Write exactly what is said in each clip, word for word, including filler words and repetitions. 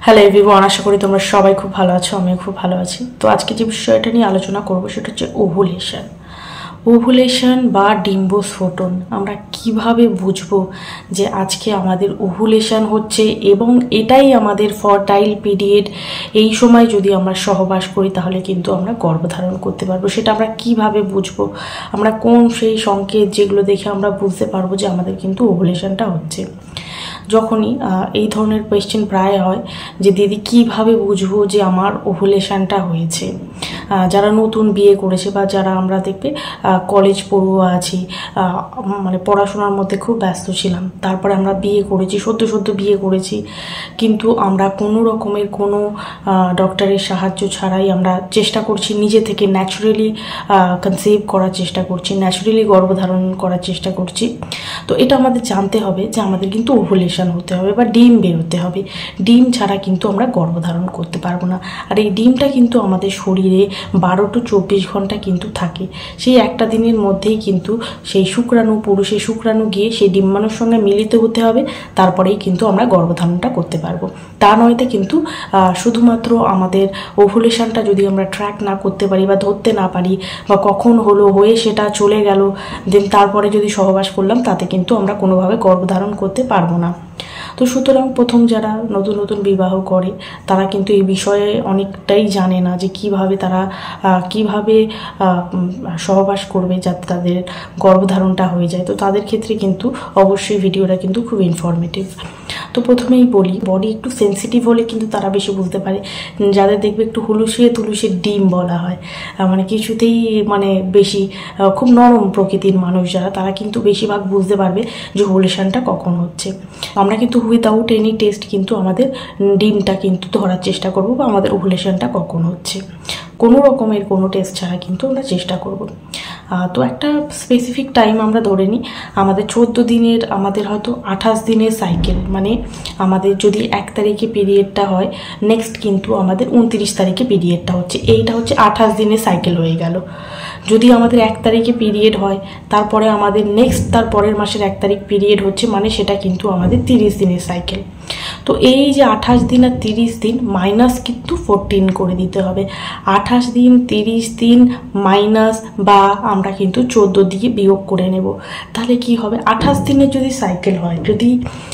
Hello everyone, আশা করি তোমরা সবাই খুব ভালো আছো। আমিও খুব ভালো আছি। তো আজকে যে বিষয়টা নিয়ে আলোচনা করবো সেটা হচ্ছে ওভুলেশন। ওভুলেশন বা ডিম্বস্ফোটন আমরা কিভাবে বুঝবো যে আজকে আমাদের ওভুলেশন হচ্ছে এবং এটাই আমাদের ফার্টাইল পিরিয়ড। এই সময় যদি আমরা সহবাস করি তাহলে কিন্তু আমরা গর্ভধারণ করতে পারবো। সেটা আমরা কিভাবে বুঝবো? আমরা কোন সেই সংকেত যেগুলো দেখে আমরা বুঝতে পারবো যে আমাদের কিন্তু ওভুলেশনটা হচ্ছে? যখনই এই ধরনের কোয়েশ্চেন প্রায় হয় যে দিদি কিভাবে বুঝবো যে আমার ওভুলেশনটা হয়েছে, যারা নতুন বিয়ে করেছে বা যারা আমরা দেখবে কলেজ পড়ুয়া আছি, মানে পড়াশোনার মধ্যে খুব ব্যস্ত ছিলাম, তারপরে আমরা বিয়ে করেছি, সদ্য সদ্য বিয়ে করেছি, কিন্তু আমরা কোনো রকমের কোনো ডক্টরের সাহায্য ছাড়াই আমরা চেষ্টা করছি নিজে থেকে ন্যাচুরালি কনসিভ করার চেষ্টা করছি, ন্যাচুরালি গর্ভধারণ করার চেষ্টা করছি। তো এটা আমাদের জানতে হবে যে আমাদের কিন্তু ওভুলেশন হতে হবে বা ডিম বেরোতে হবে। ডিম ছাড়া কিন্তু আমরা গর্ভধারণ করতে পারবো না। আর এই ডিমটা কিন্তু আমাদের শরীরে বারো টু চব্বিশ ঘন্টা কিন্তু থাকে। সেই একটা দিনের মধ্যেই কিন্তু সেই শুক্রাণু, পুরুষের শুক্রাণু গিয়ে সেই ডিম্বাণুর সঙ্গে মিলিত হতে হবে, তারপরেই কিন্তু আমরা গর্ভধারণটা করতে পারবো। তা নয়তো কিন্তু শুধুমাত্র আমাদের ওভুলেশনটা যদি আমরা ট্র্যাক না করতে পারি বা ধরতে না পারি, বা কখন হলো হয়ে সেটা চলে গেল, দেন তারপরে যদি সহবাস করলাম, তাতে কিন্তু আমরা কোনোভাবে গর্ভধারণ করতে পারবো না। তো সুতরাং প্রথম যারা নতুন নতুন বিবাহ করে তারা কিন্তু এই বিষয়ে অনেকটাই জানে না যে কিভাবে তারা কিভাবে সহবাস করবে যাতে তাদের গর্ভধারণটা হয়ে যায়। তো তাদের ক্ষেত্রে কিন্তু অবশ্যই ভিডিওটা কিন্তু খুব ইনফরমেটিভ। তো প্রথমেই বলি, বডি একটু সেন্সিটিভ হলে কিন্তু তারা বেশি বুঝতে পারে। যাদের দেখবে একটু হুলুসিয়ে তুলুসিয়ে ডিম বলা হয়, মানে কিছুতেই মানে বেশি খুব নরম প্রকৃতির মানুষ যারা, তারা কিন্তু বেশিরভাগ বুঝতে পারবে যে ওভুলেশনটা কখন হচ্ছে। আমরা কিন্তু উইদাউট এনি টেস্ট কিন্তু আমাদের ডিমটা কিন্তু ধরার চেষ্টা করব বা আমাদের ওভুলেশনটা কখন হচ্ছে, কোনো রকমের কোনো টেস্ট ছাড়া কিন্তু আমরা চেষ্টা করব। তো একটা স্পেসিফিক টাইম আমরা ধরে নিই, আমাদের চোদ্দো দিনের, আমাদের হয়তো আঠাশ দিনের সাইকেল, মানে আমাদের যদি এক তারিখে পিরিয়ডটা হয়, নেক্সট কিন্তু আমাদের উনত্রিশ তারিখে পিরিয়ডটা হচ্ছে, এইটা হচ্ছে আঠাশ দিনের সাইকেল হয়ে গেল। যদি আমাদের এক তারিখে পিরিয়ড হয়, তারপরে আমাদের নেক্সট তার পরের মাসের এক তারিখ পিরিয়ড হচ্ছে, মানে সেটা কিন্তু আমাদের তিরিশ দিনের সাইকেল। তো এই যে আঠাশ দিন আর তিরিশ দিন মাইনাস কিন্তু ফোরটিন করে দিতে হবে। আঠাশ দিন, তিরিশ দিন মাইনাস বা আমরা কিন্তু চোদ্দো দিয়ে বিয়োগ করে নেব। তাহলে কি হবে? আঠাশ দিনের যদি সাইকেল হয়, যদি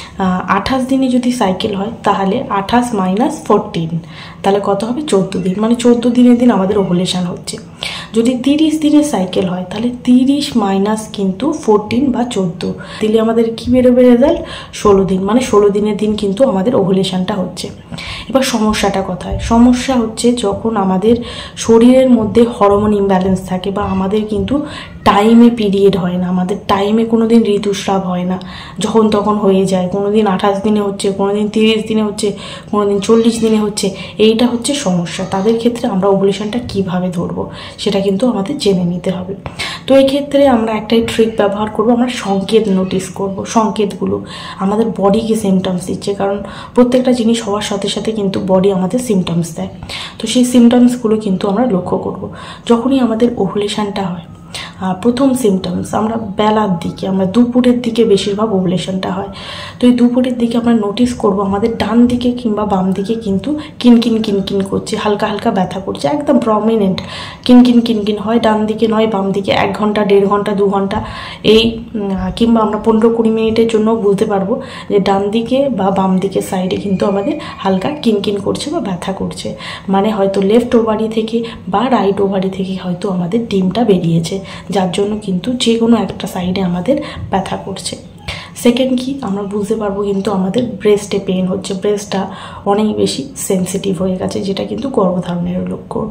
আঠাশ দিনে যদি সাইকেল হয় তাহলে আঠাশ মাইনাস ফোরটিন, তাহলে কত হবে? চোদ্দো দিন, মানে চোদ্দো দিনের দিন আমাদের ওভুলেশন হচ্ছে। যদি তিরিশ দিনের সাইকেল হয় তাহলে তিরিশ মাইনাস কিন্তু ফোরটিন বা চোদ্দো দিলে আমাদের কি বেরোবে রেজাল্ট? ষোলো দিন, মানে ষোলো দিনের দিন কিন্তু আমাদের ওভুলেশনটা হচ্ছে। এবার সমস্যাটা কোথায়? সমস্যা হচ্ছে যখন আমাদের শরীরের মধ্যে হরমোন ইমব্যালেন্স থাকে বা আমাদের কিন্তু টাইমে পিরিয়ড হয় না, আমাদের টাইমে কোনো দিন ঋতুস্রাব হয় না, যখন তখন হয়ে যায়, কোনো দিন আঠাশ দিনে হচ্ছে, কোনো দিন তিরিশ দিনে হচ্ছে, কোনো দিন চল্লিশ দিনে হচ্ছে, এইটা হচ্ছে সমস্যা। তাদের ক্ষেত্রে আমরা ওভুলেশনটা কিভাবে ধরবো সেটা কিন্তু আমাদের জেনে নিতে হবে। তো এই ক্ষেত্রে আমরা একটাই ট্রিক ব্যবহার করব, আমরা সংকেত নোটিস করব। সংকেতগুলো আমাদের বডিকে সিমটমস দিচ্ছে, কারণ প্রত্যেকটা জিনিস হওয়ার সাথে সাথে কিন্তু বডি আমাদের সিমটমস দেয়। তো সেই সিমটমসগুলো কিন্তু আমরা লক্ষ্য করব। যখনই আমাদের ওভুলেশনটা হয়, প্রথম সিমটমস আমরা বেলার দিকে, আমরা দুপুরের দিকে বেশিরভাগ ওভুলেশনটা হয়। তো এই দুপুরের দিকে আমরা নোটিস করব আমাদের ডান দিকে কিংবা বাম দিকে কিন্তু কিনকিন কিনকিন করছে, হালকা হালকা ব্যথা করছে, একদম প্রমিনেন্ট কিনকিন কিনকিন হয়, ডান দিকে নয় বাম দিকে। এক ঘন্টা, দেড় ঘন্টা, দু ঘন্টা এই কিংবা আমরা পনেরো কুড়ি মিনিটের জন্য বুঝতে পারবো যে ডান দিকে বা বাম দিকে সাইডে কিন্তু আমাদের হালকা কিনকিন করছে বা ব্যথা করছে, মানে হয়তো লেফট ওভারি থেকে বা রাইট ওভারি থেকে হয়তো আমাদের ডিমটা বেরিয়েছে, যার জন্য কিন্তু যে কোনো একটা সাইডে আমাদের ব্যথা করছে। সেকেন্ড কি, আমরা বুঝতে পারবো কিন্তু আমাদের ব্রেস্টে পেন হচ্ছে, ব্রেস্টটা অনেক বেশি সেন্সিটিভ হয়ে গেছে, যেটা কিন্তু গর্ভধারণের লক্ষণ।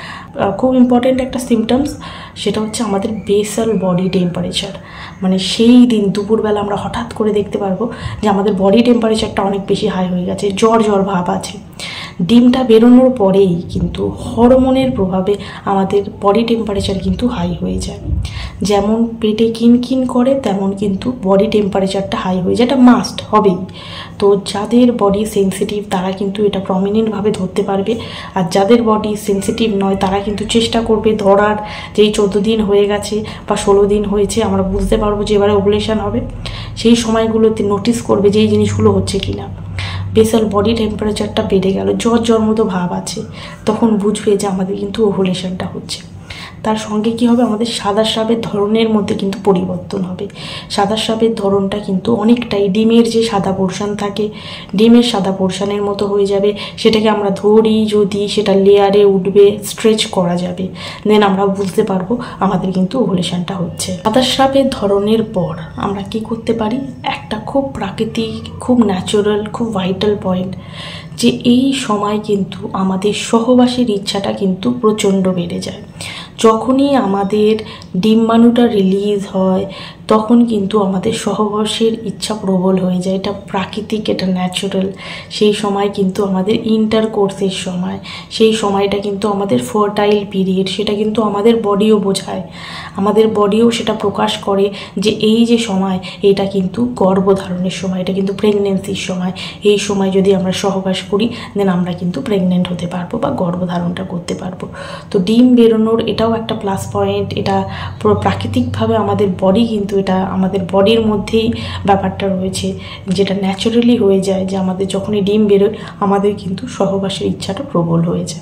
খুব ইম্পর্টেন্ট একটা সিমটমস, সেটা হচ্ছে আমাদের বেসাল বডি টেম্পারেচার, মানে সেই দিন দুপুরবেলা আমরা হঠাৎ করে দেখতে পারবো যে আমাদের বডি টেম্পারেচারটা অনেক বেশি হাই হয়ে গেছে, জ্বর জ্বর ভাব আছে। ডিমটা বেরোনোর পরেই কিন্তু হরমোনের প্রভাবে আমাদের বডি টেম্পারেচার কিন্তু হাই হয়ে যায়। যেমন পেটে কিনকিন করে তেমন কিন্তু বডি টেম্পারেচারটা হাই হয়ে যায়, এটা মাস্ট হবেই। তো যাদের বডি সেন্সিটিভ তারা কিন্তু এটা প্রমিনেন্টভাবে ধরতে পারবে, আর যাদের বডি সেন্সিটিভ নয় তারা কিন্তু চেষ্টা করবে ধরার, যেই চোদ্দো দিন হয়ে গেছে বা ষোলো দিন হয়েছে আমরা বুঝতে পারবো যে এবারে ওভুলেশন হবে, সেই সময়গুলোতে নোটিস করবে যে এই জিনিসগুলো হচ্ছে কিনা। বেসাল বডি টেম্পারেচারটা বেড়ে গেল, জ্বর জ্বর মতো ভাব আছে, তখন বুঝবে যে আমাদের কিন্তু ওভুলেশনটা হচ্ছে। তার সঙ্গে কি হবে, আমাদের সাদা স্রাবের ধরনের মধ্যে কিন্তু পরিবর্তন হবে। সাদা স্রাবের ধরনটা কিন্তু অনেকটাই ডিমের যে সাদা পোর্শন থাকে, ডিমের সাদা পোর্শনের মতো হয়ে যাবে। সেটাকে আমরা ধরি যদি, সেটা লেয়ারে উঠবে, স্ট্রেচ করা যাবে, দেন আমরা বুঝতে পারবো আমাদের কিন্তু ওভুলেশনটা হচ্ছে। সাদা স্রাবের ধরনের পর আমরা কি করতে পারি, একটা খুব প্রাকৃতিক, খুব ন্যাচারাল, খুব ভাইটাল পয়েন্ট, যে এই সময় কিন্তু আমাদের সহবাসের ইচ্ছাটা কিন্তু প্রচণ্ড বেড়ে যায়। যখনই আমাদের ডিম্বাণুটা রিলিজ হয় তখন কিন্তু আমাদের সহবাসের ইচ্ছা প্রবল হয়ে যায়। এটা প্রাকৃতিক, এটা ন্যাচারাল। সেই সময় কিন্তু আমাদের ইন্টারকোর্সের সময়, সেই সময়টা কিন্তু আমাদের ফার্টাইল পিরিয়ড, সেটা কিন্তু আমাদের বডিও বোঝায়, আমাদের বডিও সেটা প্রকাশ করে যে এই যে সময়, এটা কিন্তু গর্ভধারণের সময়, এটা কিন্তু প্রেগনেন্সির সময়। এই সময় যদি আমরা সহবাস করি দেন আমরা কিন্তু প্রেগনেন্ট হতে পারবো বা গর্ভধারণটা করতে পারবো। তো ডিম বেরোনোর এটাও একটা প্লাস পয়েন্ট। এটা পুরো প্রাকৃতিকভাবে আমাদের বডি কিন্তু, এটা আমাদের বডির মধ্যেই ব্যাপারটা রয়েছে, যেটা ন্যাচারালি হয়ে যায় যে আমাদের যখনই ডিম বেরোয় আমাদের কিন্তু সহবাসের ইচ্ছাটা প্রবল হয়ে যায়।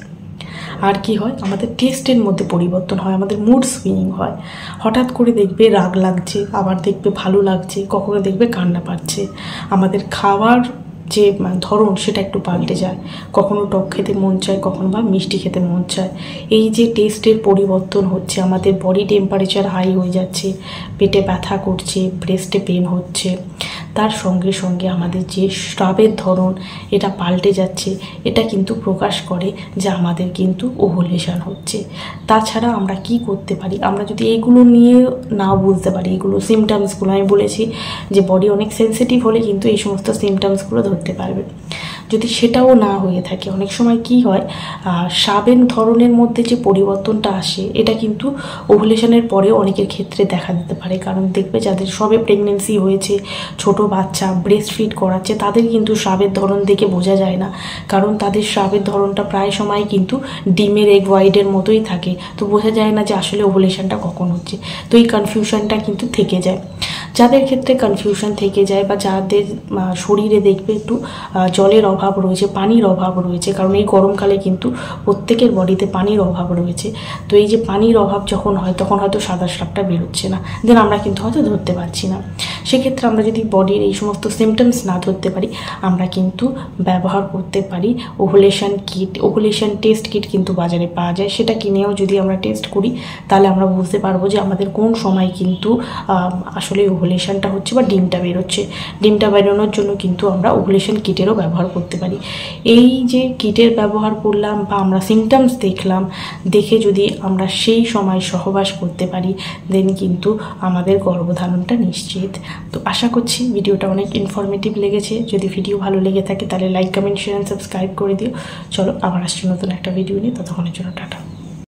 আর কি হয়, আমাদের টেস্টের মধ্যে পরিবর্তন হয়, আমাদের মুড সুইং হয়। হঠাৎ করে দেখবে রাগ লাগছে, আবার দেখবে ভালো লাগছে, কখনো দেখবে কান্না পাচ্ছে। আমাদের খাওয়ার যে ধরন সেটা একটু পাল্টে যায়, কখনো টক খেতে মন চায়, কখনো বা মিষ্টি খেতে মন চায়। এই যে টেস্টের পরিবর্তন হচ্ছে, আমাদের বডি টেম্পারেচার হাই হয়ে যাচ্ছে, পেটে ব্যথা করছে, ব্রেস্টে পেন হচ্ছে, তার সঙ্গে সঙ্গে আমাদের যে স্রাবের ধরন এটা পাল্টে যাচ্ছে, এটা কিন্তু প্রকাশ করে যে আমাদের কিন্তু ওভুলেশন হচ্ছে। তাছাড়া আমরা কি করতে পারি, আমরা যদি এইগুলো নিয়ে না বুঝতে পারি, এগুলো সিমটমসগুলো আমি বলেছি যে বডি অনেক সেন্সিটিভ হলে কিন্তু এই সমস্ত সিমটমসগুলো ধরতে পারবে। যদি সেটাও না হয়ে থাকে, অনেক সময় কি হয়, স্রাবের ধরনের মধ্যে যে পরিবর্তনটা আসে এটা কিন্তু ওভুলেশনের পরে অনেকের ক্ষেত্রে দেখা দিতে পারে। কারণ দেখবে যাদের সবে প্রেগনেন্সি হয়েছে, ছোট বাচ্চা ব্রেস্ট ফিড করাচ্ছে, তাদের কিন্তু স্রাবের ধরন দেখে বোঝা যায় না, কারণ তাদের স্রাবের ধরনটা প্রায় সময় কিন্তু ডিমের এগ হোয়াইটের মতোই থাকে। তো বোঝা যায় না যে আসলে ওভুলেশনটা কখন হচ্ছে। তো এই কনফিউশনটা কিন্তু থেকে যায়। যাদের ক্ষেত্রে কনফিউশন থেকে যায় বা যাদের শরীরে দেখবে একটু জলের অভাব রয়েছে, পানির অভাব রয়েছে, কারণ এই গরমকালে কিন্তু প্রত্যেকের বডিতে পানির অভাব রয়েছে। তো এই যে পানির অভাব যখন হয় তখন হয়তো সাদা স্রাবটা বেরোচ্ছে না, দেন আমরা কিন্তু হয়তো ধরতে পারছি না। সেক্ষেত্রে আমরা যদি বডির এই সমস্ত সিমটমস না ধরতে পারি, আমরা কিন্তু ব্যবহার করতে পারি ovulation kit. Ovulation test kit কিন্তু বাজারে পাওয়া যায়, সেটা কিনেও যদি আমরা টেস্ট করি তাহলে আমরা বুঝতে পারবো যে আমাদের কোন সময় কিন্তু আসলে ওভুলেশনটা হচ্ছে বা ডিমটা বেরোচ্ছে। ডিমটা বেরোনোর জন্য কিন্তু আমরা ওভুলেশন কিটেরও ব্যবহার করতে পারি। এই যে কিটের ব্যবহার করলাম বা আমরা সিমটমস দেখলাম, দেখে যদি আমরা সেই সময় সহবাস করতে পারি দেন কিন্তু আমাদের গর্ভধারণটা নিশ্চিত। তো আশা করছি ভিডিওটা অনেক ইনফরমেটিভ লেগেছে। যদি ভিডিও ভালো লেগে থাকে তাহলে লাইক, কমেন্ট, শেয়ার, সাবস্ক্রাইব করে দিও। চলো আবার আসছি নতুন একটা ভিডিও নিয়ে, ততক্ষণের জন্য টাটা।